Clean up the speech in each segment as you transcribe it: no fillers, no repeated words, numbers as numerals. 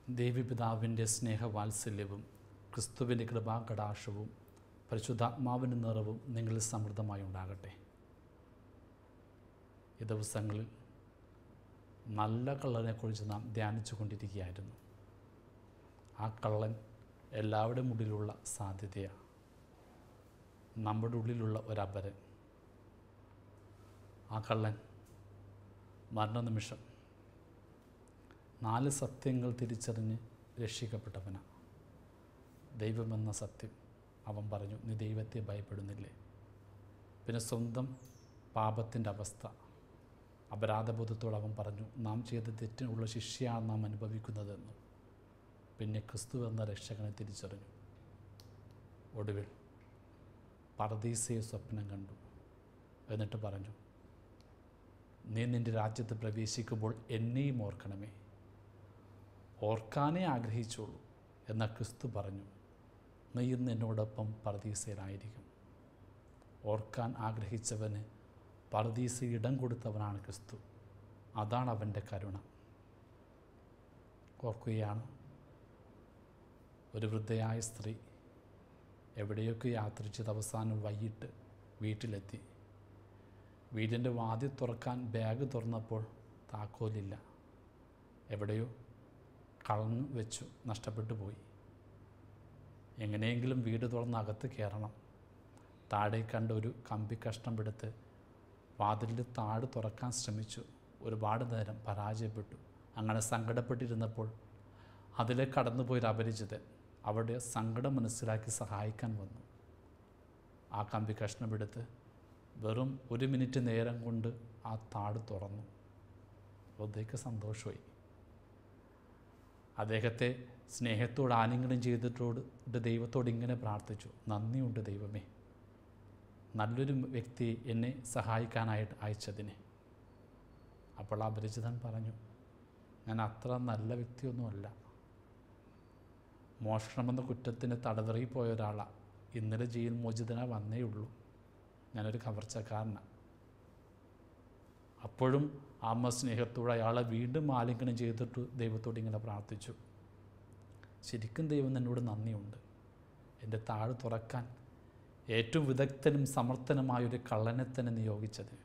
ദേവിപിതാവിൻ്റെ സ്നേഹവാത്സല്യവും ക്രിസ്തുവിൻ്റെ കൃപാകടാക്ഷവും പരിശുദ്ധാത്മാവിൻ്റെ നിറവും നിങ്ങളിൽ സമൃദ്ധമായി ഉണ്ടാകട്ടെ. ഈ ദിവസങ്ങളിൽ നല്ല കള്ളനെക്കുറിച്ച് നാം ധ്യാനിച്ചു കൊണ്ടിരിക്കുകയായിരുന്നു. ആ കള്ളൻ എല്ലാവരുടെയും ഉള്ളിലുള്ള സാധ്യതയാണ്, നമ്മുടെ ഉള്ളിലുള്ള ഒരപരൻ. ആ കള്ളൻ മരണനിമിഷം 4 സത്യങ്ങൾ തിരിച്ചറിഞ്ഞ് രക്ഷിക്കപ്പെട്ടവനാണ്. ദൈവമെന്ന സത്യം അവൻ പറഞ്ഞു, നീ ദൈവത്തെ ഭയപ്പെടുന്നില്ലേ? പിന്നെ സ്വന്തം പാപത്തിൻ്റെ അവസ്ഥ, അപരാധബോധത്തോട് അവൻ പറഞ്ഞു, നാം ചെയ്ത തെറ്റിനുള്ള ശിക്ഷയാണ് നാം അനുഭവിക്കുന്നതെന്ന്. പിന്നെ ക്രിസ്തു എന്ന രക്ഷകനെ തിരിച്ചറിഞ്ഞു. ഒടുവിൽ പർദീസയെ സ്വപ്നം കണ്ടു. എന്നിട്ട് പറഞ്ഞു, നീ നിൻ്റെ രാജ്യത്ത് പ്രവേശിക്കുമ്പോൾ എന്നെയും ഓർക്കണമേ. ഓർക്കാനേ ആഗ്രഹിച്ചോളൂ. എന്നാൽ ക്രിസ്തു പറഞ്ഞു, നീ ഇന്ന് എന്നോടൊപ്പം പർദീസയിലായിരിക്കും. ഓർക്കാൻ ആഗ്രഹിച്ചവന് പർദീസ ഇടം കൊടുത്തവനാണ് ക്രിസ്തു. അതാണ് അവൻ്റെ കരുണ. ഓർക്കുകയാണ്, ഒരു വൃദ്ധയായ സ്ത്രീ എവിടെയൊക്കെ യാത്രിച്ചത് അവസാനം വൈകിട്ട് വീട്ടിലെത്തി. വീടിൻ്റെ വാതിൽ തുറക്കാൻ ബാഗ് തുറന്നപ്പോൾ താക്കോലില്ല. എവിടെയോ കളഞ്ഞു വെച്ചു, നഷ്ടപ്പെട്ടു പോയി. എങ്ങനെയെങ്കിലും വീട് തുറന്ന് അകത്ത് കയറണം. താഴെ കണ്ട ഒരു കമ്പി കഷ്ണം എടുത്ത് വാതിലിൻ്റെ താഴ് തുറക്കാൻ ശ്രമിച്ചു. ഒരുപാട് നേരം പരാജയപ്പെട്ടു. അങ്ങനെ സങ്കടപ്പെട്ടിരുന്നപ്പോൾ അതിലെ കടന്നുപോയൊരു അപരിചിതൻ അവിടെ സങ്കടം മനസ്സിലാക്കി സഹായിക്കാൻ വന്നു. ആ കമ്പി കഷ്ണം എടുത്ത് വെറും 1 മിനിറ്റ് നേരം കൊണ്ട് ആ താഴ് തുറന്നു. വൃദ്ധയ്ക്ക് സന്തോഷമായി. അദ്ദേഹത്തെ സ്നേഹത്തോട് ആലിംഗനം ചെയ്തിട്ടോട് ദൈവത്തോട് ഇങ്ങനെ പ്രാർത്ഥിച്ചു, നന്ദിയുണ്ട് ദൈവമേ, നല്ലൊരു വ്യക്തി എന്നെ സഹായിക്കാനായിട്ട് അയച്ചതിന്. അപ്പോൾ ആ അപരിചിതൻ പറഞ്ഞു, ഞാൻ അത്ര നല്ല വ്യക്തിയൊന്നുമല്ല. മോഷണമെന്ന കുറ്റത്തിന് തടവറയിൽ പോയ ഒരാളാണ്. ഇന്നലെ ജയിൽ മോചിതന വന്നേ ഉള്ളൂ. ഞാനൊരു കവർച്ചക്കാരനാണ്. അപ്പോഴും അമ്മ സ്നേഹത്തോടെ അയാളെ വീണ്ടും ആലിംഗനം ചെയ്തിട്ട് ദൈവത്തോട് ഇങ്ങനെ പ്രാർത്ഥിച്ചു, ശരിക്കും ദൈവം എന്നോട് നന്ദിയുണ്ട്, എൻ്റെ താഴ് തുറക്കാൻ ഏറ്റവും വിദഗ്ധനും സമർത്ഥനുമായൊരു കള്ളനെ തന്നെ നിയോഗിച്ചത്.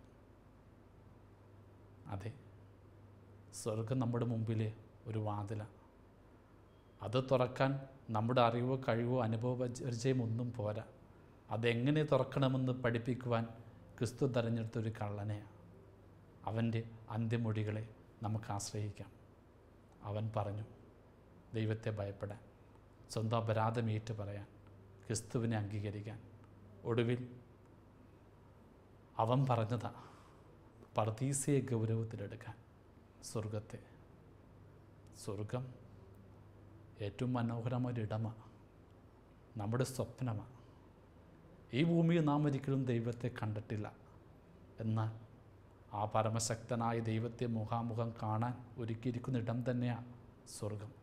അതെ, സ്വർഗം നമ്മുടെ മുമ്പിലെ ഒരു വാതിലാണ്. അത് തുറക്കാൻ നമ്മുടെ അറിവോ കഴിവോ അനുഭവപരിചയം ഒന്നും പോരാ. അതെങ്ങനെ തുറക്കണമെന്ന് പഠിപ്പിക്കുവാൻ ക്രിസ്തു തിരഞ്ഞെടുത്തൊരു കള്ളനെയാണ്. അവൻ്റെ അന്ത്യമൊഴികളെ നമുക്ക് ആശ്രയിക്കാം. അവൻ പറഞ്ഞു, ദൈവത്തെ ഭയപ്പെടാൻ, സ്വന്തം അപരാധം ഏറ്റു പറയാൻ, ക്രിസ്തുവിനെ അംഗീകരിക്കാൻ. ഒടുവിൽ അവൻ പറഞ്ഞതാ, പർദീസയെ ഗൗരവത്തിലെടുക്കാൻ. സ്വർഗം ഏറ്റവും മനോഹരമായൊരിടമാണ്, നമ്മുടെ സ്വപ്നമാണ്. ഈ ഭൂമിയിൽ നാം ഒരിക്കലും ദൈവത്തെ കണ്ടിട്ടില്ല. എന്നാൽ ആ പരമശക്തനായ ദൈവത്തെ മുഖാമുഖം കാണാൻ ഒരുക്കിയിരിക്കുന്ന ഇടം തന്നെയാണ് സ്വർഗം.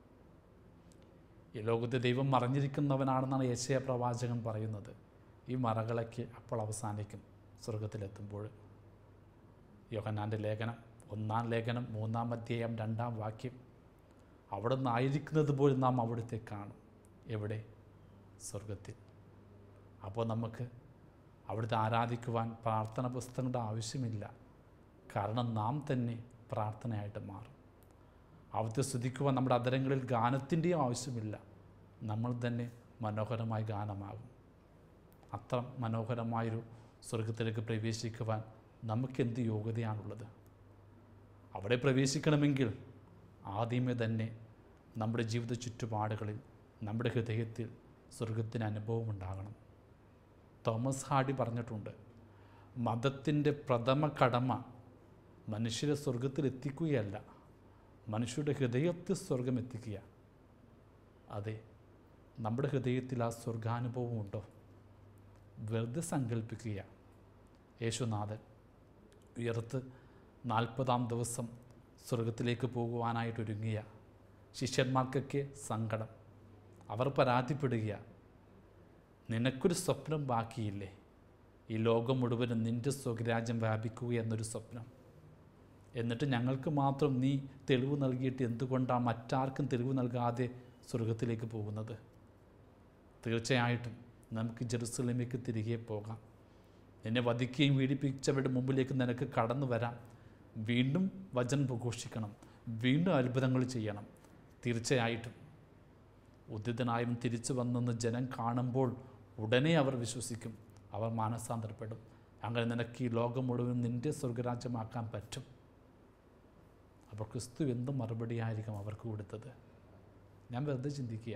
ഈ ലോകത്തെ ദൈവം മറഞ്ഞിരിക്കുന്നവനാണെന്നാണ് യെശയ്യാ പ്രവാചകൻ പറയുന്നത്. ഈ മറകളൊക്കെ അപ്പോൾ അവസാനിക്കും സ്വർഗത്തിലെത്തുമ്പോൾ. യോഹന്നാൻ്റെ ലേഖനം 1-ാം ലേഖനം 3-ാം അധ്യായം 2-ാം വാക്യം, അവിടെ നിന്നായിരിക്കുന്നത് പോലും നാം അവിടുത്തെ കാണും. എവിടെ? സ്വർഗത്തിൽ. അപ്പോൾ നമുക്ക് അവിടുത്തെ ആരാധിക്കുവാൻ പ്രാർത്ഥന പുസ്തകങ്ങളുടെ ആവശ്യമില്ല. കാരണം നാം തന്നെ പ്രാർത്ഥനയായിട്ട് മാറും. അവിടുത്തെ സ്തുതിക്കുവാൻ നമ്മുടെ അധരങ്ങളിൽ ഗാനത്തിൻ്റെയും ആവശ്യമില്ല. നമ്മൾ തന്നെ മനോഹരമായ ഗാനമാകും. അത്ര മനോഹരമായൊരു സ്വർഗത്തിലേക്ക് പ്രവേശിക്കുവാൻ നമുക്കെന്ത് യോഗ്യതയാണുള്ളത്? അവിടെ പ്രവേശിക്കണമെങ്കിൽ ആദ്യമേ തന്നെ നമ്മുടെ ജീവിത ചുറ്റുപാടുകളിൽ, നമ്മുടെ ഹൃദയത്തിൽ സ്വർഗത്തിന് അനുഭവം ഉണ്ടാകണം. തോമസ് ഹാർഡി പറഞ്ഞിട്ടുണ്ട്, മതത്തിൻ്റെ പ്രഥമ കടമ മനുഷ്യരെ സ്വർഗത്തിൽ എത്തിക്കുകയല്ല, മനുഷ്യരുടെ ഹൃദയത്തിൽ സ്വർഗം എത്തിക്കുക. അതെ, നമ്മുടെ ഹൃദയത്തിൽ ആ സ്വർഗാനുഭവം ഉണ്ടോ? വെറുതെ സങ്കല്പിക്കുക. യേശുനാഥൻ ഉയർത്ത് 40-ാം ദിവസം സ്വർഗത്തിലേക്ക് പോകുവാനായിട്ടൊരുങ്ങിയ ശിഷ്യന്മാർക്കൊക്കെ സങ്കടം. അവർ പരാതിപ്പെടുക, നിനക്കൊരു സ്വപ്നം ബാക്കിയില്ലേ? ഈ ലോകം മുഴുവനും നിൻ്റെ സ്വരാജ്യം വ്യാപിക്കുക എന്നൊരു സ്വപ്നം. എന്നിട്ട് ഞങ്ങൾക്ക് മാത്രം നീ തെളിവ് നൽകിയിട്ട് എന്തുകൊണ്ടാണ് മറ്റാർക്കും തെളിവ് നൽകാതെ സ്വർഗത്തിലേക്ക് പോകുന്നത്? തീർച്ചയായിട്ടും നമുക്ക് ജെറുസലേമിലേക്ക് തിരികെ പോകാം. എന്നെ വധിക്കുകയും പീഡിപ്പിച്ചവരുടെ മുമ്പിലേക്ക് നിനക്ക് കടന്നു വരാം. വീണ്ടും വചനം പ്രഘോഷിക്കണം, വീണ്ടും അത്ഭുതങ്ങൾ ചെയ്യണം. തീർച്ചയായിട്ടും ഉദ്ധിതനായും തിരിച്ചു വന്നെന്ന് ജനം കാണുമ്പോൾ ഉടനെ അവർ വിശ്വസിക്കും, അവർ മാനസാന്തരപ്പെടും. അങ്ങനെ നിനക്ക് ഈ ലോകം മുഴുവൻ നിൻ്റെ സ്വർഗരാജ്യമാക്കാൻ പറ്റും. അപ്പോൾ ക്രിസ്തു എന്ത് മറുപടിയായിരിക്കും അവർക്ക് കൊടുത്തത്? ഞാൻ വെറുതെ ചിന്തിക്കുക.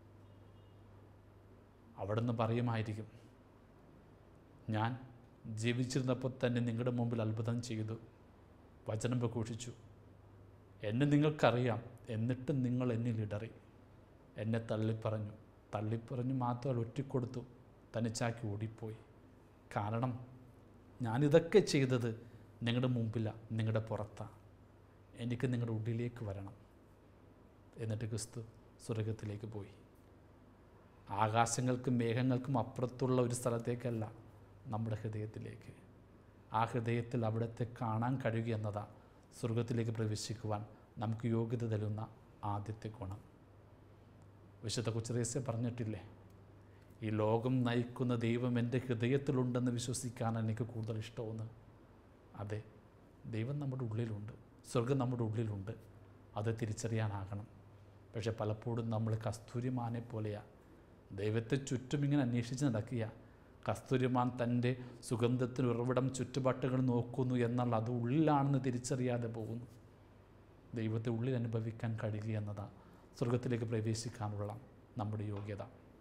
അവിടുന്ന് പറയുമായിരിക്കും, ഞാൻ ജീവിച്ചിരുന്നപ്പോൾ തന്നെ നിങ്ങളുടെ മുമ്പിൽ അത്ഭുതം ചെയ്തു, വചനം പ്രഘോഷിച്ചു, എന്നെ നിങ്ങൾക്കറിയാം, എന്നിട്ടും നിങ്ങൾ എന്നിൽ ഇടറി, എന്നെ തള്ളിപ്പറഞ്ഞു മാത്രമല്ല ഒറ്റിക്കൊടുത്തു, തനിച്ചാക്കി ഓടിപ്പോയി. കാരണം ഞാനിതൊക്കെ ചെയ്തത് നിങ്ങളുടെ മുമ്പിലാണ്, നിങ്ങളുടെ പുറത്താണ്. എനിക്ക് നിങ്ങളുടെ ഉള്ളിലേക്ക് വരണം. എന്നിട്ട് ക്രിസ്തു സ്വർഗത്തിലേക്ക് പോയി. ആകാശങ്ങൾക്കും മേഘങ്ങൾക്കും അപ്പുറത്തുള്ള ഒരു സ്ഥലത്തേക്കല്ല, നമ്മുടെ ഹൃദയത്തിലേക്ക്. ആ ഹൃദയത്തിൽ അവിടത്തെ കാണാൻ കഴിയുക എന്നതാണ് സ്വർഗത്തിലേക്ക് പ്രവേശിക്കുവാൻ നമുക്ക് യോഗ്യത തരുന്ന ആദ്യത്തെ ഗുണം. വിശുദ്ധ കൊച്ചുത്രേസ്യ പറഞ്ഞിട്ടില്ലേ, ഈ ലോകം നയിക്കുന്ന ദൈവം എൻ്റെ ഹൃദയത്തിലുണ്ടെന്ന് വിശ്വസിക്കാനാണ് എനിക്ക് കൂടുതൽ ഇഷ്ടമെന്ന്. അതെ, ദൈവം നമ്മുടെ ഉള്ളിലുണ്ട്, സ്വർഗം നമ്മുടെ ഉള്ളിലുണ്ട്. അത് തിരിച്ചറിയാനാകണം. പക്ഷെ പലപ്പോഴും നമ്മൾ കസ്തൂരിമാനെ പോലെയാണ്, ദൈവത്തെ ചുറ്റും ഇങ്ങനെ അന്വേഷിച്ച് നടക്കുക. കസ്തൂരിമാൻ തൻ്റെ സുഗന്ധത്തിന് ഉറവിടം ചുറ്റുപാട്ടുകൾ നോക്കുന്നു, എന്നാൽ അത് ഉള്ളിലാണെന്ന് തിരിച്ചറിയാതെ പോകുന്നു. ദൈവത്തെ ഉള്ളിൽ അനുഭവിക്കാൻ കഴിയുക എന്നതാണ് സ്വർഗത്തിലേക്ക് പ്രവേശിക്കാനുള്ള നമ്മുടെ യോഗ്യത.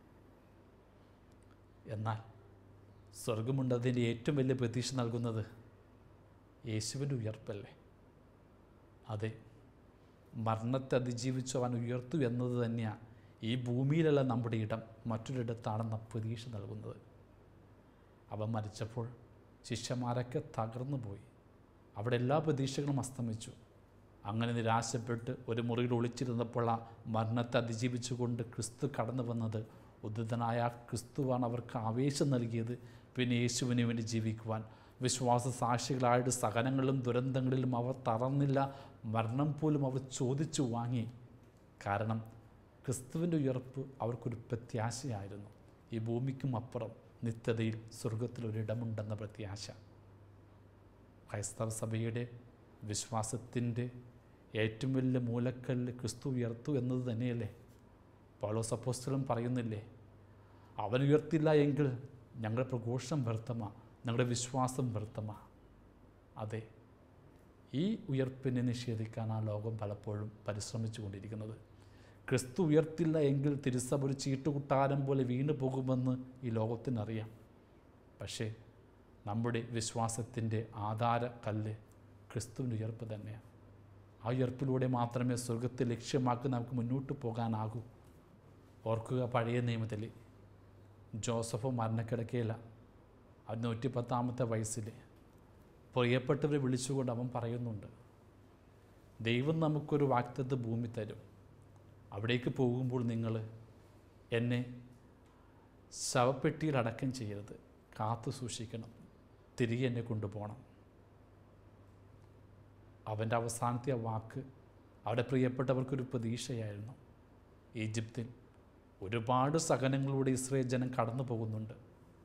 എന്നാൽ സ്വർഗമുണ്ട്, അതിൻ്റെ ഏറ്റവും വലിയ പ്രതീക്ഷ നൽകുന്നത് യേശുവിൻ്റെ ഉയർപ്പല്ലേ? അതെ, മരണത്തെ അതിജീവിച്ചു അവൻ ഉയർത്തു എന്നത് തന്നെയാണ് ഈ ഭൂമിയിലല്ല നമ്മുടെ ഇടം, മറ്റൊരിടത്താണെന്ന പ്രതീക്ഷ നൽകുന്നത്. അവൻ മരിച്ചപ്പോൾ ശിഷ്യന്മാരൊക്കെ തകർന്നു പോയി. അവിടെ എല്ലാ പ്രതീക്ഷകളും അസ്തമിച്ചു. അങ്ങനെ നിരാശപ്പെട്ട് ഒരു മുറിയിൽ ഒളിച്ചിരുന്നപ്പോൾ ആ മരണത്തെ അതിജീവിച്ചുകൊണ്ട് ക്രിസ്തു കടന്നു വന്നത്. ഉദ്ധിതനായ ക്രിസ്തുവാണ് അവർക്ക് ആവേശം നൽകിയത്. പിന്നെ യേശുവിന് വേണ്ടി ജീവിക്കുവാൻ വിശ്വാസ സാക്ഷികളായിട്ട് സഹനങ്ങളിലും ദുരന്തങ്ങളിലും അവർ തളർന്നില്ല. മരണം പോലും അവർ ചോദിച്ചു വാങ്ങി. കാരണം ക്രിസ്തുവിൻ്റെ ഉയർപ്പ് അവർക്കൊരു പ്രത്യാശയായിരുന്നു. ഈ ഭൂമിക്കും അപ്പുറം നിത്യതയിൽ സ്വർഗത്തിലൊരിടമുണ്ടെന്ന പ്രത്യാശ. ക്രൈസ്തവ സഭയുടെ വിശ്വാസത്തിൻ്റെ ഏറ്റവും വലിയ മൂലക്കല്ല് ക്രിസ്തു ഉയർത്തു എന്നത് തന്നെയല്ലേ? പൗലോസ് അപ്പോസ്തലൻ പറയുന്നില്ലേ, അവൻ ഉയർത്തില്ല എങ്കിൽ ഞങ്ങളുടെ പ്രഘോഷം വ്യർത്ഥമാണ്, ഞങ്ങളുടെ വിശ്വാസം വ്യർത്ഥമാണ്. അതെ, ഈ ഉയർപ്പിനെ നിഷേധിക്കാൻ ആ ലോകം പലപ്പോഴും പരിശ്രമിച്ചു കൊണ്ടിരിക്കുന്നത്. ക്രിസ്തു ഉയർത്തില്ല എങ്കിൽ തിരുസഭ ഒരു ചീട്ടുകുട്ടാരം പോലെ വീണു പോകുമെന്ന് ഈ ലോകത്തിനറിയാം. പക്ഷേ നമ്മുടെ വിശ്വാസത്തിൻ്റെ ആധാര കല്ല് ക്രിസ്തുവിൻ്റെ ഉയർപ്പ് തന്നെയാണ്. ആ ഉയർപ്പിലൂടെ മാത്രമേ സ്വർഗത്തെ ലക്ഷ്യമാക്കി നമുക്ക് മുന്നോട്ട് പോകാനാകൂ. ഓർക്കുക, പഴയ നിയമത്തിൽ ജോസഫ് മരണക്കിടക്കയില്ല. അവൻ 110 വയസ്സിൽ പ്രിയപ്പെട്ടവരെ വിളിച്ചുകൊണ്ട് അവൻ പറയുന്നുണ്ട്, ദൈവം നമുക്കൊരു വാഗ്ദത്ത ഭൂമി തരും, അവിടേക്ക് പോകുമ്പോൾ നിങ്ങൾ എന്നെ ശവപ്പെട്ടിയിൽ അടക്കം ചെയ്യരുത്, കാത്തു സൂക്ഷിക്കണം, തിരികെ എന്നെ കൊണ്ടുപോകണം. അവൻ്റെ അവസാനത്തെ വാക്ക് അവിടെ പ്രിയപ്പെട്ടവർക്കൊരു പ്രതീക്ഷയായിരുന്നു. ഈജിപ്തിൽ ഒരുപാട് സഹനങ്ങളിലൂടെ ഇസ്രായേൽ ജനം കടന്നു പോകുന്നുണ്ട്.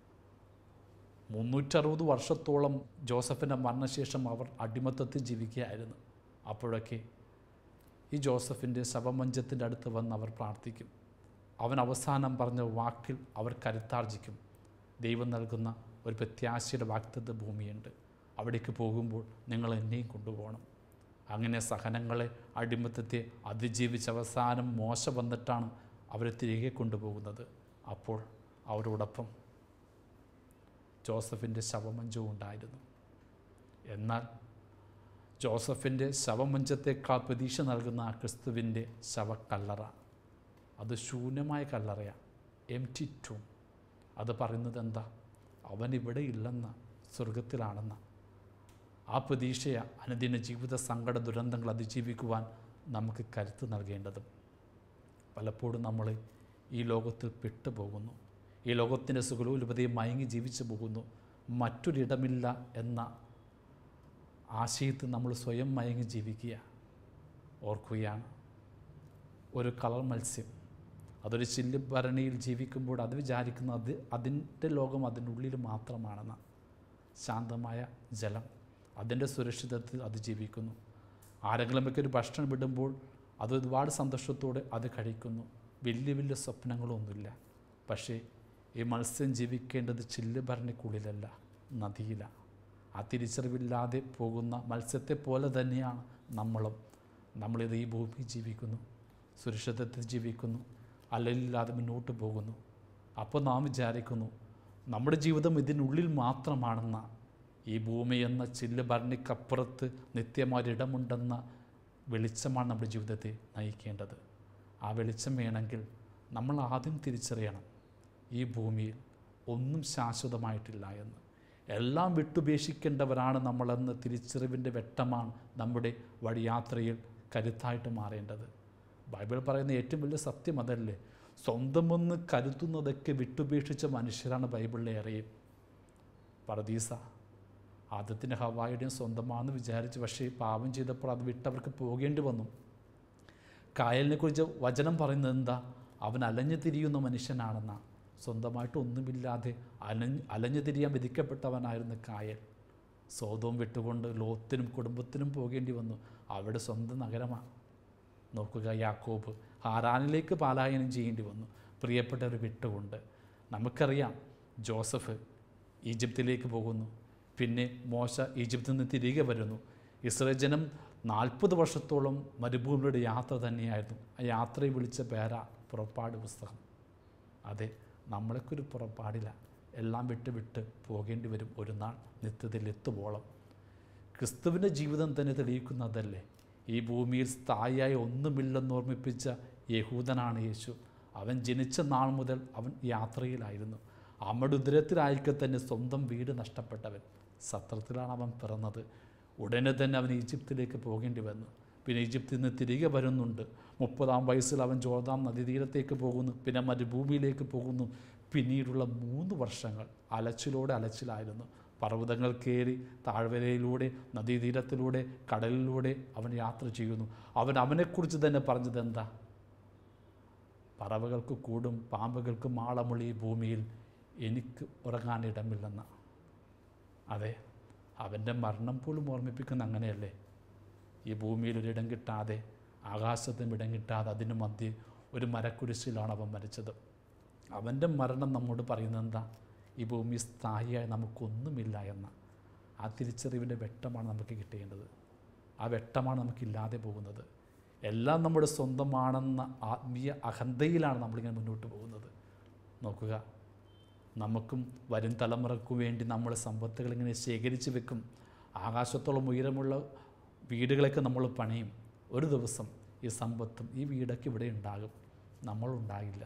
360 വർഷത്തോളം ജോസഫിൻ്റെ മരണശേഷം അവർ അടിമത്തത്തിൽ ജീവിക്കുകയായിരുന്നു. അപ്പോഴൊക്കെ ഈ ജോസഫിൻ്റെ ശവമഞ്ചത്തിൻ്റെ അടുത്ത് വന്ന് അവർ പ്രാർത്ഥിക്കും. അവൻ അവസാനം പറഞ്ഞ വാക്കിൽ അവർ കരുത്താർജിക്കും. ദൈവം നൽകുന്ന ഒരു പ്രത്യാശയുടെ വാഗ്ദത്ത ഭൂമിയുണ്ട്, അവിടേക്ക് പോകുമ്പോൾ നിങ്ങൾ എന്നെയും കൊണ്ടുപോകണം. അങ്ങനെ സഹനങ്ങളെ, അടിമത്തത്തെ അതിജീവിച്ച് അവസാനം മോശ വന്നിട്ടാണ് അവരെ തിരികെ കൊണ്ടുപോകുന്നത്. അപ്പോൾ അവരോടൊപ്പം ജോസഫിൻ്റെ ശവമഞ്ചവും ഉണ്ടായിരുന്നു. എന്നാൽ ജോസഫിൻ്റെ ശവമഞ്ചത്തേക്കാൾ പ്രതീക്ഷ നൽകുന്ന ആ ക്രിസ്തുവിൻ്റെ ശവക്കല്ലറ, അത് ശൂന്യമായ കല്ലറയാണ്, എംപ്റ്റി ടൂം. അത് പറയുന്നത് എന്താ? അവനിവിടെ ഇല്ലെന്ന, സ്വർഗത്തിലാണെന്ന ആ പ്രതീക്ഷയെ അനുദിന ജീവിത സങ്കട ദുരന്തങ്ങൾ അതിജീവിക്കുവാൻ നമുക്ക് കരുത്ത് നൽകേണ്ടതും. പലപ്പോഴും നമ്മൾ ഈ ലോകത്തിൽ പെട്ടുപോകുന്നു. ഈ ലോകത്തിൻ്റെ സുഖലോലുപതയെ മയങ്ങി ജീവിച്ചു പോകുന്നു. മറ്റൊരിടമില്ല എന്ന ആശയത്തിൽ നമ്മൾ സ്വയം മയങ്ങി ജീവിക്കുക. ഓർക്കുകയാണ്, ഒരു കളർ മത്സ്യം അതൊരു ചില്ല് ഭരണിയിൽ ജീവിക്കുമ്പോൾ അത് വിചാരിക്കുന്നത് അതിൻ്റെ ലോകം അതിൻ്റെ ഉള്ളിൽ മാത്രമാണെന്ന്. ശാന്തമായ ജലം, അതിൻ്റെ സുരക്ഷിതത്വത്തിൽ അത് ജീവിക്കുന്നു. ആരെങ്കിലുമൊക്കെ ഒരു ഭക്ഷണം വിടുമ്പോൾ അത് ഒരുപാട് സന്തോഷത്തോടെ അത് കഴിക്കുന്നു. വലിയ വലിയ സ്വപ്നങ്ങളൊന്നുമില്ല. പക്ഷേ ഈ മത്സ്യം ജീവിക്കേണ്ടത് ചില്ല് ഭരണിക്കുള്ളിലല്ല, നദിയിലാണ്. ആ തിരിച്ചറിവില്ലാതെ പോകുന്ന മത്സ്യത്തെ പോലെ തന്നെയാണ് നമ്മളും. നമ്മളിത് ഈ ഭൂമി ജീവിക്കുന്നു, സുരക്ഷിതത്വത്തിൽ ജീവിക്കുന്നു, അല്ലലില്ലാതെ മുന്നോട്ട് പോകുന്നു. അപ്പോൾ നാം വിചാരിക്കുന്നു നമ്മുടെ ജീവിതം ഇതിനുള്ളിൽ മാത്രമാണെന്ന. ഈ ഭൂമി എന്ന ചില്ല് ഭരണിക്കപ്പുറത്ത് നിത്യമായൊരിടമുണ്ടെന്ന വെളിച്ചമാണ് നമ്മുടെ ജീവിതത്തെ നയിക്കേണ്ടത്. ആ വെളിച്ചം വേണമെങ്കിൽ നമ്മൾ ആദ്യം തിരിച്ചറിയണം, ഈ ഭൂമിയിൽ ഒന്നും ശാശ്വതമായിട്ടില്ല എന്ന്. എല്ലാം വിട്ടുപേക്ഷിക്കേണ്ടവരാണ് നമ്മളെന്ന് തിരിച്ചറിവിൻ്റെ വെട്ടമാണ് നമ്മുടെ വഴിയാത്രയിൽ കരുത്തായിട്ട് മാറേണ്ടത്. ബൈബിൾ പറയുന്ന ഏറ്റവും വലിയ സത്യം അതല്ലേ? സ്വന്തമെന്ന് കരുതുന്നതൊക്കെ വിട്ടുപേക്ഷിച്ച മനുഷ്യരാണ് ബൈബിളിലെ ഏറെയും. പറുദീസ ആദത്തിൻ്റെ ഹവ്വായുടെയും സ്വന്തമാണെന്ന് വിചാരിച്ച്, പക്ഷേ പാപം ചെയ്തപ്പോൾ അത് വിട്ടവർക്ക് പോകേണ്ടി വന്നു. കായലിനെക്കുറിച്ച് വചനം പറയുന്നത് എന്താ? അവൻ അലഞ്ഞു തിരിയുന്ന മനുഷ്യനാണെന്നാണ്. സ്വന്തമായിട്ടൊന്നുമില്ലാതെ അലഞ്ഞു തിരിയാൻ വിധിക്കപ്പെട്ടവനായിരുന്നു കായൽ. സോദോം വിട്ടുകൊണ്ട് ലോത്തിനും കുടുംബത്തിനും പോകേണ്ടി വന്നു. അവിടെ സ്വന്തം നഗരമാണ്. നോക്കുക, യാക്കോബ് ഹാരാനിലേക്ക് പലായനം ചെയ്യേണ്ടി വന്നു, പ്രിയപ്പെട്ടവർ വിട്ടുകൊണ്ട്. നമുക്കറിയാം, ജോസഫ് ഈജിപ്തിലേക്ക് പോകുന്നു. പിന്നെ മോശ ഈജിപ്തിൽ നിന്ന് തിരികെ വരുന്നു. ഇസ്രായേൽ ജനം 40 വർഷത്തോളം മരുഭൂമിയുടെ യാത്ര തന്നെയായിരുന്നു. ആ യാത്രയെ വിളിച്ച പേരാ പുറപ്പാട് പുസ്തകം. അതെ, നമ്മളൊക്കൊരു പുറപ്പാടില്ല. എല്ലാം വിട്ട് പോകേണ്ടി വരും ഒരു നാൾ, നിത്യതയിലെത്തുവോളം. ക്രിസ്തുവിൻ്റെ ജീവിതം തന്നെ തെളിയിക്കുന്നതല്ലേ? ഈ ഭൂമിയിൽ സ്ഥായിയായി ഒന്നുമില്ലെന്ന് ഓർമ്മിപ്പിച്ച യഹൂദനാണ് യേശു. അവൻ ജനിച്ച നാൾ മുതൽ അവൻ യാത്രയിലായിരുന്നു. അമ്മയുടെ ഉദരത്തിലായിരിക്കെ തന്നെ സ്വന്തം വീട് നഷ്ടപ്പെട്ടവൻ. സത്രത്തിലാണ് അവൻ പിറന്നത്. ഉടനെ തന്നെ അവൻ ഈജിപ്തിലേക്ക് പോകേണ്ടി വന്നു. പിന്നെ ഈജിപ്തിൽ നിന്ന് തിരികെ വരുന്നുണ്ട്. 30-ാം വയസ്സിൽ അവൻ ജോർദാൻ നദീതീരത്തേക്ക് പോകുന്നു. പിന്നെ മരുഭൂമിയിലേക്ക് പോകുന്നു. പിന്നീടുള്ള 3 വർഷങ്ങൾ അലച്ചിലായിരുന്നു. പർവ്വതങ്ങൾ കയറി താഴ്വരയിലൂടെ, നദീതീരത്തിലൂടെ, കടലിലൂടെ അവൻ യാത്ര ചെയ്യുന്നു. അവനെക്കുറിച്ച് തന്നെ പറഞ്ഞത് എന്താ? പറവകൾക്ക് കൂടും, പാമ്പുകൾക്ക് മാളമുള്ള ഈ ഭൂമിയിൽ എനിക്ക് ഉറങ്ങാനിടമില്ലെന്ന. അതെ, അവൻ്റെ മരണം പോലും ഓർമ്മിപ്പിക്കുന്ന അങ്ങനെയല്ലേ? ഈ ഭൂമിയിൽ ഒരിടം കിട്ടാതെ, ആകാശത്തും ഇടം കിട്ടാതെ, അതിനു മധ്യേ ഒരു മരക്കുരിശിലാണ് അവൻ മരിച്ചത്. അവൻ്റെ മരണം നമ്മോട് പറയുന്നത് എന്താ? ഈ ഭൂമി സ്ഥായിയായി നമുക്കൊന്നുമില്ല എന്ന ആ തിരിച്ചറിവിൻ്റെ വെട്ടമാണ് നമുക്ക് കിട്ടേണ്ടത്. ആ വെട്ടമാണ് നമുക്കില്ലാതെ പോകുന്നത്. എല്ലാം നമ്മുടെ സ്വന്തമാണെന്ന ആത്മീയ അഹന്തയിലാണ് നമ്മളിങ്ങനെ മുന്നോട്ട് പോകുന്നത്. നോക്കുക, നമുക്കും വരും തലമുറയ്ക്കു വേണ്ടി നമ്മൾ സമ്പത്തുകളിങ്ങനെ ശേഖരിച്ച് വെക്കും. ആകാശത്തോളം ഉയരമുള്ള വീടുകളൊക്കെ നമ്മൾ പണിയും. ഒരു ദിവസം ഈ സമ്പത്തും ഈ വീടൊക്കെ ഇവിടെ ഉണ്ടാകും, നമ്മളുണ്ടാകില്ല.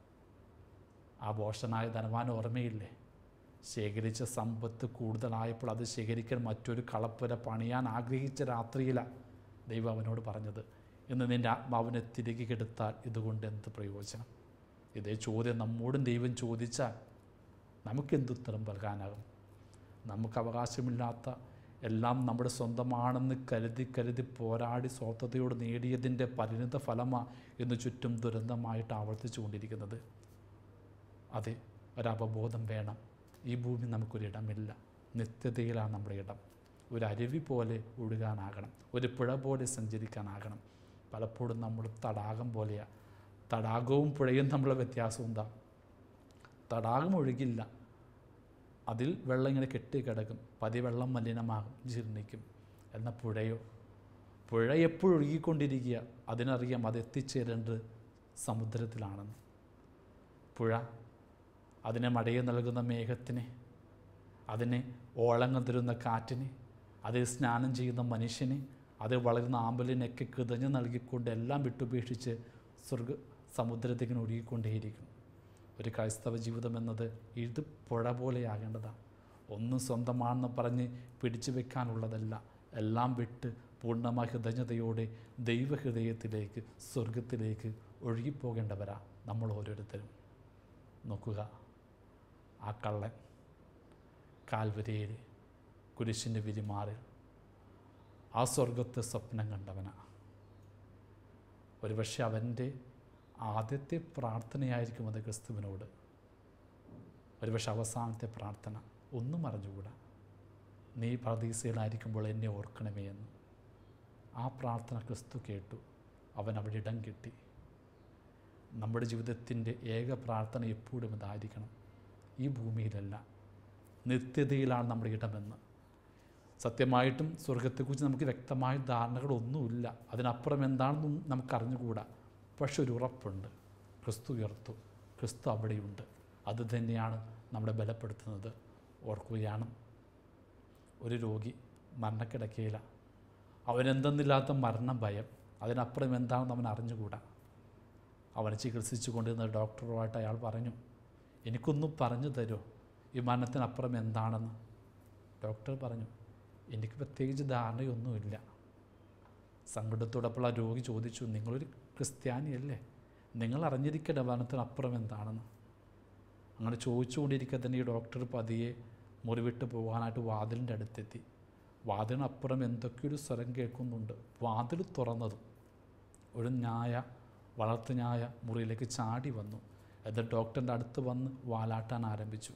ആ ഭോഷനായ ധനവാൻ ഓർമ്മയില്ലേ? ശേഖരിച്ച സമ്പത്ത് കൂടുതലായപ്പോൾ അത് ശേഖരിക്കാൻ മറ്റൊരു കളപ്പുര പണിയാൻ ആഗ്രഹിച്ച രാത്രിയിലാണ് ദൈവം അവനോട് പറഞ്ഞത്, ഇന്ന് നിൻ്റെ ആത്മാവിനെ തിരികെ കെടുത്താൽ ഇതുകൊണ്ട് എന്ത് പ്രയോജനം? ഇതേ ചോദ്യം നമ്മോടും ദൈവം ചോദിച്ചാൽ നമുക്കെന്തുത്തരം നൽകാനാകും? നമുക്ക് അവകാശമില്ലാത്ത എല്ലാം നമ്മുടെ സ്വന്തമാണെന്ന് കരുതി പോരാടി സ്വാർത്ഥതയോട് നേടിയതിൻ്റെ പരിണിത ഫലമാണ് എന്ന് ചുറ്റും ദുരന്തമായിട്ട് ആവർത്തിച്ചു കൊണ്ടിരിക്കുന്നത്. അതെ, ഒരവബോധം വേണം. ഈ ഭൂമി നമുക്കൊരിടമില്ല, നിത്യതയിലാണ് നമ്മുടെ ഇടം. ഒരു അരുവി പോലെ ഒഴുകാനാകണം, ഒരു പുഴ പോലെ സഞ്ചരിക്കാനാകണം. പലപ്പോഴും നമ്മൾ തടാകം പോലെയാണ്. തടാകവും പുഴയും തമ്മിലുള്ള വ്യത്യാസം എന്താ? തടാകം ഒഴുകില്ല, അതിൽ വെള്ളം ഇങ്ങനെ കെട്ടിക്കിടക്കും, വെള്ളം മലിനമാകും, ജീർണിക്കും. എന്നാൽ പുഴ എപ്പോഴും ഒഴുകിക്കൊണ്ടിരിക്കുക. അതിനറിയാം അത് എത്തിച്ചേരേണ്ടത് സമുദ്രത്തിലാണെന്ന്. പുഴ അതിനെ മടയെ നൽകുന്ന മേഘത്തിന്, അതിനെ ഓളങ്ങൾ തരുന്ന കാറ്റിന്, അതിൽ സ്നാനം ചെയ്യുന്ന മനുഷ്യന്, അതിൽ വളരുന്ന ആമ്പലിനൊക്കെ കിതഞ്ഞ് നൽകിക്കൊണ്ട് എല്ലാം വിട്ടുപേക്ഷിച്ച് സമുദ്രത്തേക്ക് ഒഴുകിക്കൊണ്ടേയിരിക്കും. ഒരു ക്രൈസ്തവ ജീവിതം എന്നത് ഇത് പുഴ പോലെയാകേണ്ടതാണ്. ഒന്നും സ്വന്തമാണെന്ന് പറഞ്ഞ് പിടിച്ചു വെക്കാനുള്ളതല്ല. എല്ലാം വിട്ട് പൂർണ്ണമായ ഹൃദയതയോടെ ദൈവഹൃദയത്തിലേക്ക്, സ്വർഗത്തിലേക്ക് ഒഴുകിപ്പോകേണ്ടവരാ നമ്മൾ ഓരോരുത്തരും. നോക്കുക, ആ കള്ളൻ കാൽവരിയിൽ കുരിശിൻ്റെ വിരിമാറിൽ ആ സ്വർഗത്തെ സ്വപ്നം കണ്ടവനാണ്. ഒരുപക്ഷെ അവൻ്റെ ആദ്യത്തെ പ്രാർത്ഥനയായിരിക്കും അത് ക്രിസ്തുവിനോട്. ഒരുപക്ഷെ അവസാനത്തെ പ്രാർത്ഥന ഒന്നും അറിഞ്ഞുകൂടാ. നീ പറുദീസയിലായിരിക്കുമ്പോൾ എന്നെ ഓർക്കണമേ എന്ന്. ആ പ്രാർത്ഥന ക്രിസ്തു കേട്ടു. അവൻ അവിടെ ഇടം കിട്ടി. നമ്മുടെ ജീവിതത്തിൻ്റെ ഏക പ്രാർത്ഥന എപ്പോഴും ഇതായിരിക്കണം, ഈ ഭൂമിയിലല്ല, നിത്യതയിലാണ് നമ്മുടെ ഇടമെന്ന്. സത്യമായിട്ടും സ്വർഗത്തെക്കുറിച്ച് നമുക്ക് വ്യക്തമായ ധാരണകളൊന്നുമില്ല. അതിനപ്പുറം എന്താണെന്നും നമുക്കറിഞ്ഞുകൂടാ. പക്ഷെ ഒരു ഉറപ്പുണ്ട്, ക്രിസ്തു ഉയർത്തു, ക്രിസ്തു അവിടെയുണ്ട്. അത് തന്നെയാണ് നമ്മളെ ബലപ്പെടുത്തുന്നത്. ഓർക്കുകയാണ്, ഒരു രോഗി മരണക്കിടക്കയില്ല. അവനെന്തെന്നില്ലാത്ത മരണഭയം, അതിനപ്പുറം എന്താണെന്ന് അവൻ അറിഞ്ഞുകൂടാ. അവനെ ചികിത്സിച്ചു കൊണ്ടിരുന്ന ഡോക്ടറുമായിട്ട് അയാൾ പറഞ്ഞു, എനിക്കൊന്നും പറഞ്ഞു തരുമോ ഈ മരണത്തിനപ്പുറം എന്താണെന്ന്? ഡോക്ടർ പറഞ്ഞു, എനിക്ക് പ്രത്യേകിച്ച് ധാരണയൊന്നുമില്ല. സങ്കടത്തോടൊപ്പം ആ രോഗി ചോദിച്ചു, നിങ്ങളൊരു ക്രിസ്ത്യാനിയല്ലേ, നിങ്ങൾ അറിഞ്ഞിരിക്കേണ്ട മരണത്തിനപ്പുറം എന്താണെന്ന്. അങ്ങനെ ചോദിച്ചുകൊണ്ടിരിക്കുക തന്നെ ഈ ഡോക്ടർ പതിയെ മുറിവിട്ട് പോകാനായിട്ട് വാതിലിൻ്റെ അടുത്തെത്തി. വാതിലിനപ്പുറം എന്തൊക്കെയൊരു സ്വരം കേൾക്കുന്നുണ്ട്. വാതിൽ തുറന്നതും ഒരു വളർത്തു ഞായ മുറിയിലേക്ക് ചാടി വന്നു. എന്നിട്ട് ഡോക്ടറിൻ്റെ അടുത്ത് വന്ന് വാലാട്ടാൻ ആരംഭിച്ചു.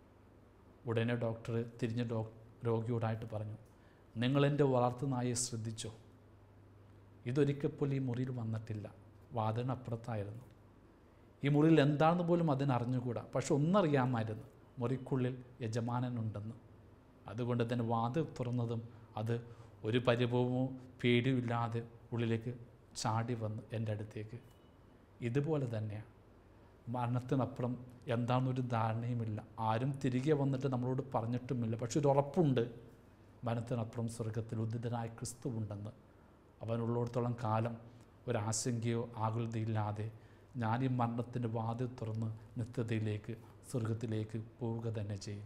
ഉടനെ ഡോക്ടർ തിരിഞ്ഞ് രോഗിയോടായിട്ട് പറഞ്ഞു, നിങ്ങളെൻ്റെ വളർത്തു നായയെ ശ്രദ്ധിച്ചോ? ഇതൊരിക്കൽ പോലും ഈ മുറിയിൽ വന്നിട്ടില്ല, വാതിലിനപ്പുറത്തായിരുന്നു. ഈ മുറിയിൽ എന്താണെന്ന് പോലും അതിനറിഞ്ഞുകൂടാ. പക്ഷെ ഒന്നറിയാമായിരുന്നു, മുറിക്കുള്ളിൽ യജമാനനുണ്ടെന്ന്. അതുകൊണ്ട് തന്നെ വാതിൽ തുറന്നതും അത് ഒരു പരിഭവമോ പേടിയില്ലാതെ ഉള്ളിലേക്ക് ചാടി വന്ന് എൻ്റെ അടുത്തേക്ക്. ഇതുപോലെ തന്നെയാണ് മരണത്തിനപ്പുറം എന്താണെന്നൊരു ധാരണയുമില്ല. ആരും തിരികെ വന്നിട്ട് നമ്മളോട് പറഞ്ഞിട്ടുമില്ല. പക്ഷെ ഒരു ഉറപ്പുണ്ട്, മരണത്തിനപ്പുറം സ്വർഗത്തിൽ ഉദ്ധിതനായ ക്രിസ്തു ഉണ്ടെന്ന്. അവനുള്ളിടത്തോളം കാലം ഒരാശങ്കയോ ആകുലതയില്ലാതെ ഞാൻ ഈ മരണത്തിൻ്റെ വാതിൽ തുറന്ന് നിത്യതയിലേക്ക് സ്വർഗത്തിലേക്ക് പോവുക തന്നെ ചെയ്യും.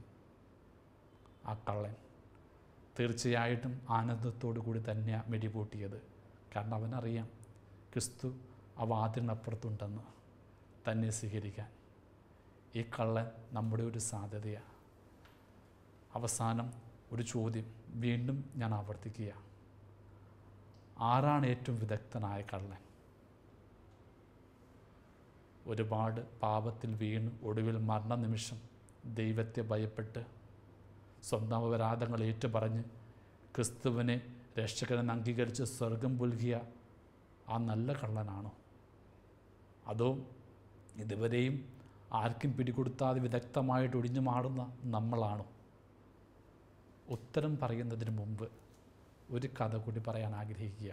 ആ കള്ളൻ തീർച്ചയായിട്ടും ആനന്ദത്തോടു കൂടി തന്നെയാണ് വെടിപൂട്ടിയത്. കാരണം അവനറിയാം ക്രിസ്തു ആ വാതിലിനപ്പുറത്തുണ്ടെന്ന് തന്നെ സ്വീകരിക്കാൻ. ഈ കള്ളൻ നമ്മുടെ ഒരു സാധ്യതയാണ്. അവസാനം ഒരു ചോദ്യം വീണ്ടും ഞാൻ ആവർത്തിക്കുക, ആരാണ് ഏറ്റവും വിദഗ്ധനായ കള്ളൻ? ഒരുപാട് പാപത്തിൽ വീണ് ഒടുവിൽ മരണനിമിഷം ദൈവത്തെ ഭയപ്പെട്ട് സ്വന്തം അപരാധങ്ങൾ ഏറ്റുപറഞ്ഞ് ക്രിസ്തുവിനെ രക്ഷകനെന്ന് അംഗീകരിച്ച് സ്വർഗം പുൽകിയ ആ നല്ല കള്ളനാണോ? അതോ ഇതുവരെയും ആർക്കും പിടികൊടുത്താതെ വിദഗ്ധമായിട്ട് ഒഴിഞ്ഞു മാറുന്ന നമ്മളാണോ? ഉത്തരം പറയുന്നതിന് മുമ്പ് ഒരു കഥ കൂടി പറയാൻ ആഗ്രഹിക്കുക.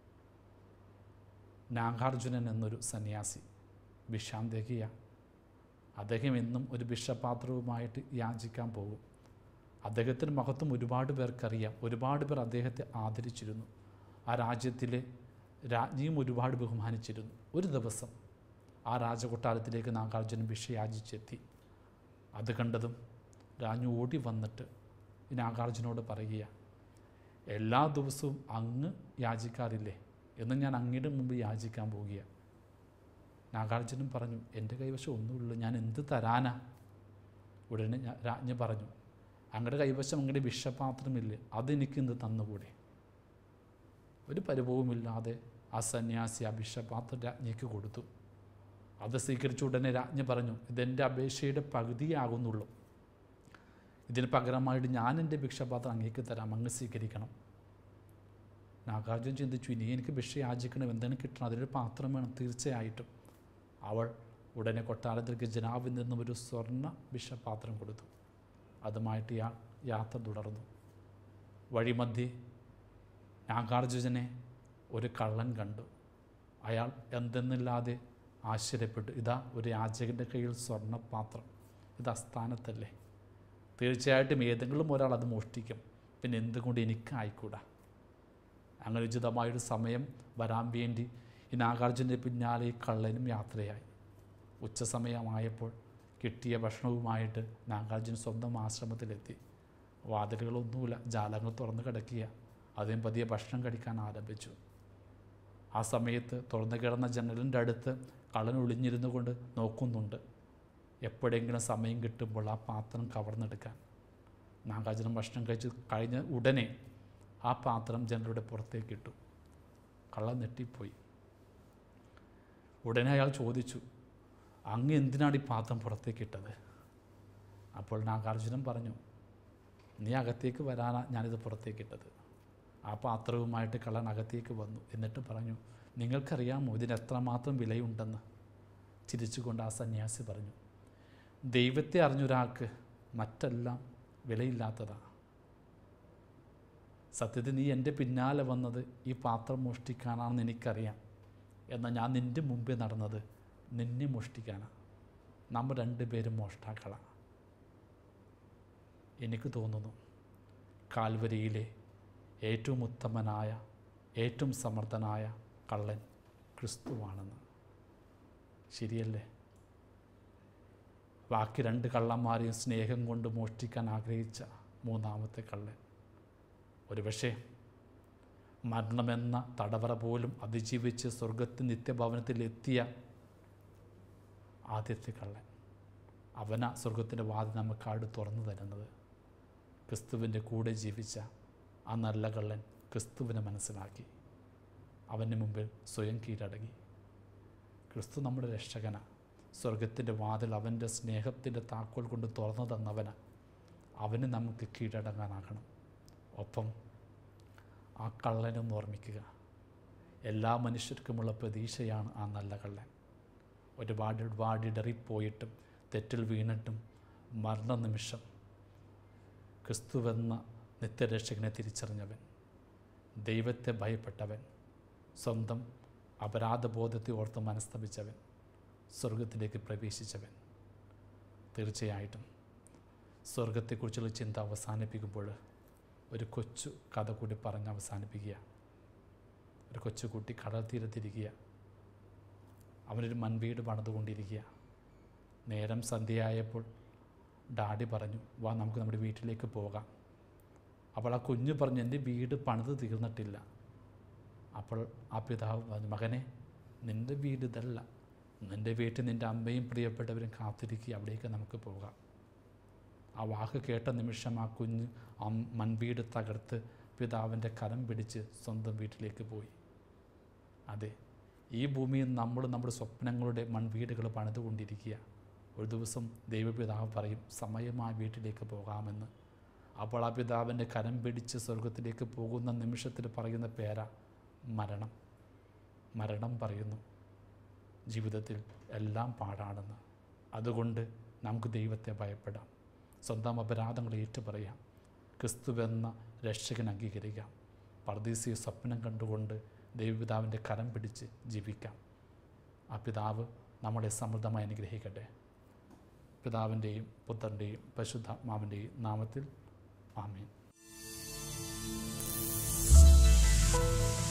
നാഗാർജുനൻ എന്നൊരു സന്യാസി ഭിക്ഷാന്തേകിയ. അദ്ദേഹം എന്നും ഒരു ഭിക്ഷപാത്രവുമായിട്ട് യാചിക്കാൻ പോകും. അദ്ദേഹത്തിൻ്റെ മഹത്വം ഒരുപാട് പേർക്കറിയാം. ഒരുപാട് പേർ അദ്ദേഹത്തെ ആദരിച്ചിരുന്നു. ആ രാജ്യത്തിലെ രാജ്ഞിയും ഒരുപാട് ബഹുമാനിച്ചിരുന്നു. ഒരു ദിവസം ആ രാജകൊട്ടാരത്തിലേക്ക് നാഗാർജുനൻ ഭിക്ഷ യാചിച്ചെത്തി. അത് കണ്ടതും രാജ്ഞി ഓടി വന്നിട്ട് ഈ നാഗാർജുനോട് പറയുക, എല്ലാ ദിവസവും അങ്ങ് യാചിക്കാറില്ലേ എന്ന് ഞാൻ അങ്ങയുടെ മുമ്പ് യാചിക്കാൻ പോവുകയാണ്. നാഗാർജുനൻ പറഞ്ഞു, എൻ്റെ കൈവശം ഒന്നുമില്ല, ഞാൻ എന്ത് തരാനാ? ഉടനെ രാജ്ഞി പറഞ്ഞു, അങ്ങയുടെ കൈവശം അങ്ങയുടെ ഭിക്ഷപാത്രമില്ലേ, അതെനിക്കിന്ന് തന്നുകൂടെ? ഒരു പരിഭവമില്ലാതെ ആ സന്യാസി ആ ഭിക്ഷപാത്രം രാജ്ഞിക്ക് കൊടുത്തു. അത് സ്വീകരിച്ച ഉടനെ രാജ്ഞി പറഞ്ഞു, ഇതെൻ്റെ അപേക്ഷയുടെ പകുതിയാകുന്നുള്ളൂ. ഇതിന് പകരമായിട്ട് ഞാൻ എൻ്റെ ഭിക്ഷപാത്രം അങ്ങേക്ക് തരാം, അങ്ങ് സ്വീകരിക്കണം. നാഗാർജുനൻ ചിന്തിച്ചു, ഇനി എനിക്ക് ഭിക്ഷ യാചിക്കണം, എന്താണ് കിട്ടണം? അതിനൊരു പാത്രം വേണം തീർച്ചയായിട്ടും. അവൾ ഉടനെ കൊട്ടാരത്തിൽ ഖജനാവിൽ നിന്നും ഒരു സ്വർണ്ണ ഭിക്ഷപാത്രം കൊടുത്തു. അതുമായിട്ട് യാത്ര തുടർന്നു. വഴിമധ്യേ നാഗാർജുനനെ ഒരു കള്ളൻ കണ്ടു. അയാൾ എന്തെന്നില്ലാതെ ആശ്ചര്യപ്പെട്ടു. ഇതാ ഒരു യാചകൻ്റെ കയ്യിൽ സ്വർണ്ണപാത്രം, ഇത് അസ്ഥാനത്തല്ലേ? തീർച്ചയായിട്ടും ഏതെങ്കിലും ഒരാൾ അത് മോഷ്ടിക്കും, പിന്നെ എന്തുകൊണ്ട് എനിക്കായിക്കൂടാ? അങ്ങനെ ഉചിതമായൊരു സമയം വരാൻ വേണ്ടി ഈ നാഗാർജുനൻ്റെ പിന്നാലെ ഈ കള്ളനും യാത്രയായി. ഉച്ചസമയമായപ്പോൾ കിട്ടിയ ഭക്ഷണവുമായിട്ട് നാഗാർജുനൻ സ്വന്തം ആശ്രമത്തിലെത്തി. വാതിലുകളൊന്നുമില്ല, ജാലങ്ങൾ തുറന്നു കിടക്കുക. അദ്ദേഹം പതിയെ ഭക്ഷണം കഴിക്കാൻ ആരംഭിച്ചു. ആ സമയത്ത് തുറന്നു കിടന്ന ജനലിൻ്റെ അടുത്ത് കള്ളൻ ഒളിഞ്ഞിരുന്നു കൊണ്ട് നോക്കുന്നുണ്ട്, എപ്പോഴെങ്കിലും സമയം കിട്ടുമ്പോൾ ആ പാത്രം കവർന്നെടുക്കാൻ. നാഗാർജുനൻ ഭക്ഷണം കഴിഞ്ഞ ഉടനെ ആ പാത്രം ജനലുടെ പുറത്തേക്കിട്ടു. കള്ളൻ ഞെട്ടിപ്പോയി. ഉടനെ അയാൾ ചോദിച്ചു, അങ്ങ് എന്തിനാണ് ഈ പാത്രം പുറത്തേക്കിട്ടത്? അപ്പോൾ നാഗാർജുനൻ പറഞ്ഞു, നീ അകത്തേക്ക് വരാനാ ഞാനിത് പുറത്തേക്കിട്ടത്. ആ പാത്രവുമായിട്ട് കള്ളൻ അകത്തേക്ക് വന്നു. എന്നിട്ട് പറഞ്ഞു, നിങ്ങൾക്കറിയാമോ ഇതിന് എത്രമാത്രം വിലയുണ്ടെന്ന്? ചിരിച്ചുകൊണ്ട് ആ സന്യാസി പറഞ്ഞു, ദൈവത്തെ അറിഞ്ഞൊരാൾക്ക് മറ്റെല്ലാം വിലയില്ലാത്തതാണ്. സത്യത്തിൽ നീ എൻ്റെ പിന്നാലെ വന്നത് ഈ പാത്രം മോഷ്ടിക്കാനാണെന്ന് എനിക്കറിയാം. എന്നാൽ ഞാൻ നിൻ്റെ മുമ്പേ നടന്നത് നിന്നെ മോഷ്ടിക്കാനാണ്. നമ്മൾ രണ്ടുപേരും മോഷ്ടാക്കളാണ്. എനിക്ക് തോന്നുന്നു കാൽവരിയിലെ ഏറ്റവും ഉത്തമനായ, ഏറ്റവും സമർത്ഥനായ കള്ളൻ ക്രിസ്തുവാണെന്ന്. ശരിയല്ലേ? ബാക്കി 2 കള്ളന്മാരെയും സ്നേഹം കൊണ്ട് മോഷ്ടിക്കാൻ ആഗ്രഹിച്ച 3ാമത്തെ കള്ളൻ, ഒരുപക്ഷെ മരണമെന്ന തടവറ പോലും അതിജീവിച്ച് സ്വർഗത്തിൽ നിത്യഭവനത്തിൽ എത്തിയ ആദ്യത്തെ കള്ളൻ, അവനാ സ്വർഗത്തിൻ്റെ വാതിൽ നമുക്കാട് തുറന്നു തരുന്നത്. ക്രിസ്തുവിൻ്റെ കൂടെ ജീവിച്ച ആ നല്ല കള്ളൻ ക്രിസ്തുവിനെ മനസ്സിലാക്കി. അവന് മുമ്പിൽ സ്വയം കീഴടങ്ങി. ക്രിസ്തു നമ്മുടെ രക്ഷകനാണ്. സ്വർഗത്തിൻ്റെ വാതിൽ അവൻ്റെ സ്നേഹത്തിൻ്റെ താക്കോൽ കൊണ്ട് തുറന്നു തന്നവന്. അവന് നമുക്ക് കീഴടങ്ങാനാകണം. ഒപ്പം ആ കള്ളനൊന്ന് ഓർമ്മിക്കുക, എല്ലാ മനുഷ്യർക്കുമുള്ള പ്രതീക്ഷയാണ് ആ നല്ല കള്ളൻ. ഒരുപാട് ഇടറിപ്പോയിട്ടും തെറ്റിൽ വീണിട്ടും മരണനിമിഷം ക്രിസ്തുവെന്ന നിത്യരക്ഷകനെ തിരിച്ചറിഞ്ഞവൻ, ദൈവത്തെ ഭയപ്പെട്ടവൻ, സ്വന്തം അപരാധബോധത്തെ ഓർത്ത് മനസ്തപിച്ചവൻ, സ്വർഗത്തിലേക്ക് പ്രവേശിച്ചവൻ. തീർച്ചയായിട്ടും സ്വർഗത്തെക്കുറിച്ചുള്ള ചിന്ത അവസാനിപ്പിക്കുമ്പോൾ ഒരു കൊച്ചു കഥ കൂടി പറഞ്ഞ് അവസാനിപ്പിക്കുക. ഒരു കൊച്ചുകുട്ടി കടൽ തീരത്തിരിക്കുക. അവനൊരു മൺവീട് പണിതുകൊണ്ടിരിക്കുക. നേരം സന്ധ്യയായപ്പോൾ ഡാഡി പറഞ്ഞു, വാ നമുക്ക് നമ്മുടെ വീട്ടിലേക്ക് പോകാം. അപ്പോൾ ആ കുഞ്ഞ് പറഞ്ഞു, എൻ്റെ വീട് പണിത് തീർന്നിട്ടില്ല. അപ്പോൾ ആ പിതാവ് പറഞ്ഞു, മകനെ, നിൻ്റെ വീട് ഇതല്ല. നിൻ്റെ വീട്ടിൽ നിൻ്റെ അമ്മയും പ്രിയപ്പെട്ടവരും കാത്തിരിക്കുക, അവിടേക്ക് നമുക്ക് പോകാം. ആ വാക്ക് കേട്ട നിമിഷം ആ കുഞ്ഞ് ആ മൺവീട് തകർത്ത് പിതാവിൻ്റെ കരം പിടിച്ച് സ്വന്തം വീട്ടിലേക്ക് പോയി. അതെ, ഈ ഭൂമിയിൽ നമ്മൾ നമ്മുടെ സ്വപ്നങ്ങളുടെ മൺവീടുകൾ പണിതുകൊണ്ടിരിക്കുക. ഒരു ദിവസം ദൈവപിതാവ് പറയും, സമയമായി വീട്ടിലേക്ക് പോകാമെന്ന്. അപ്പോൾ ആ പിതാവിൻ്റെ കരം പിടിച്ച് സ്വർഗത്തിലേക്ക് പോകുന്ന നിമിഷത്തിൽ പറയുന്ന പേരാ മരണം. മരണം പറയുന്നു, ജീവിതത്തിൽ എല്ലാം പാടാണെന്ന്. അതുകൊണ്ട് നമുക്ക് ദൈവത്തെ ഭയപ്പെടാം. സ്വന്തം അപരാധങ്ങൾ ഏറ്റുപറയാം. ക്രിസ്തുവെന്ന രക്ഷകൻ അംഗീകരിക്കാം. പർദീസീയ സ്വപ്നം കണ്ടുകൊണ്ട് ദൈവപിതാവിൻ്റെ കരം പിടിച്ച് ജീവിക്കാം. ആ പിതാവ് നമ്മളെ സമൃദ്ധമായി അനുഗ്രഹിക്കട്ടെ. പിതാവിൻ്റെയും പുത്രൻ്റെയും പരിശുദ്ധാത്മാവിൻ്റെയും നാമത്തിൽ ആമേൻ.